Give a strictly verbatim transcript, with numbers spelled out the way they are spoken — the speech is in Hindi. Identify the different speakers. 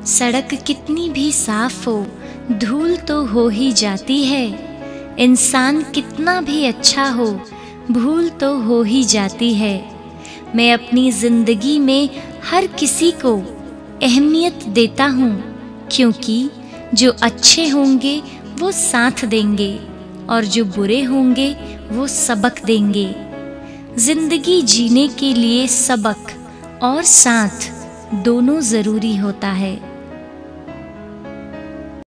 Speaker 1: सड़क कितनी भी साफ हो, धूल तो हो ही जाती है। इंसान कितना भी अच्छा हो, भूल तो हो ही जाती है। मैं अपनी ज़िंदगी में हर किसी को अहमियत देता हूँ, क्योंकि जो अच्छे होंगे वो साथ देंगे और जो बुरे होंगे वो सबक देंगे। ज़िंदगी जीने के लिए सबक और साथ दोनों ज़रूरी होता है।